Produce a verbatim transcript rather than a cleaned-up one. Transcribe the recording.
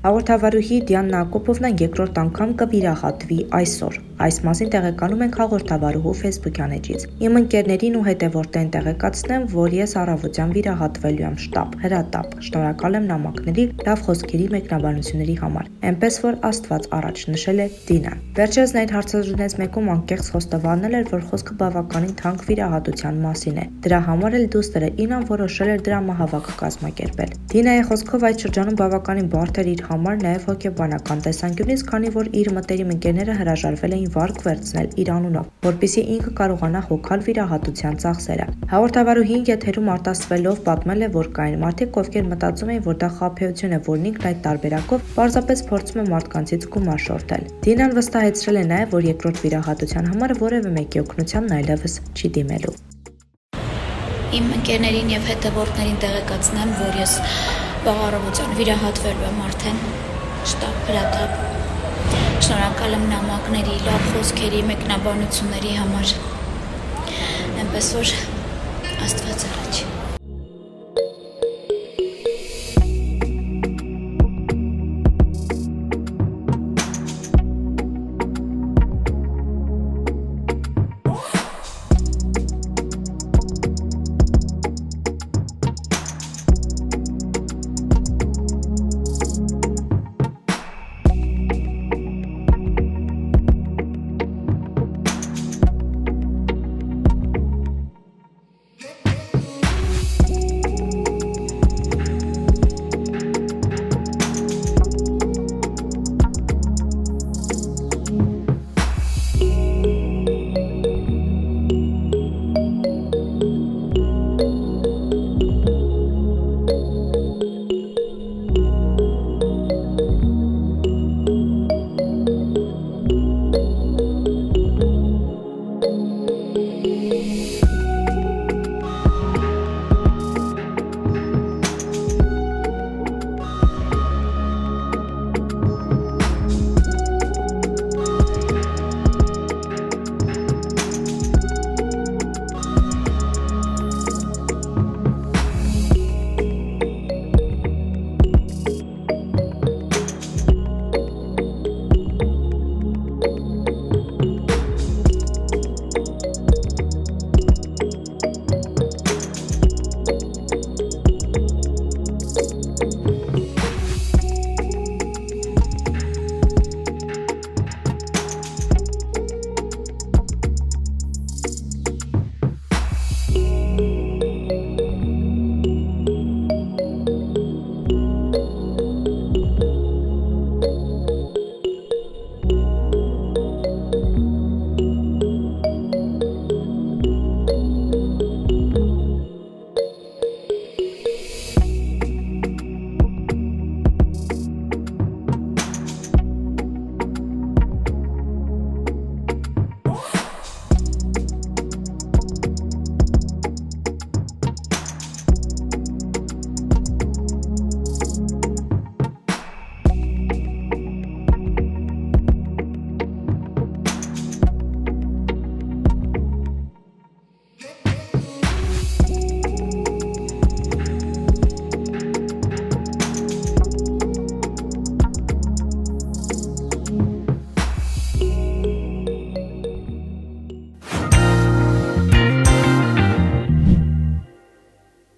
Հաղորդավարուհի Դիանա Ակոպովնան երկրորդ անգամ կվիրահատվի այսօր։ Այս մասին տեղեկանում ենք հաղորդավարուհու Facebook-յան էջից։ Իմ ընկերներին ու հետևորդներին տեղեկացնեմ, որ ես առավոտյան վիրահատվելու եմ շտապ, հրատապ։ Շնորհակալ եմ նամակների, լավ խոսքերի, մեկնաբանությունների համար։ Էնպես որ Աստված առաջ, նշել է Դինան։ Վերջերս նա իր հարցազրույցներից մեկում անկեղծ խոստովանել էր, որ խոսքը բավականին թանկ վիրահատության մասին է։ Դրա համար էլ դուստրը Ինան որոշել էր դրամահավաք կազմակերպել։ Դինայի խոսքով այդ շրջանում բավականին բարդ էր իր համար նաև հոգեբանական տեսանկյունից, քանի որ իր մտերիմ ընկերները հրաժարվել էին վարկ վերցնել իր անունով, որպեսզի ինքը կարողանա հոգալ վիրահատության ծախսերը։ Հաղորդավարուհին եթերում արտասվելով պատմել է, որ կային մարդիկ, ովքեր մտածում էին, որ դա խաբեություն է, որն ինքն այդ տարբերակով պարզապես փորձում է մարդկանցից գումար շորթել։ Դինան վստահեցրել է նաև, որ երկրորդ վիրահատության համար որևէ մեկի օգնությանն այլևս չի դիմելու։ Իմ ընկերներին եւ հետևորդներին տեղեկացնեմ, որ ես վաղ առավոտյան վիրահատվելու եմ արդեն շտապ հրատապ։ Շնորհակալ եմ նամակների, լավ խոսքերի, մեկնաբանությունների համար։ Էնպես որ Աստված առաջ։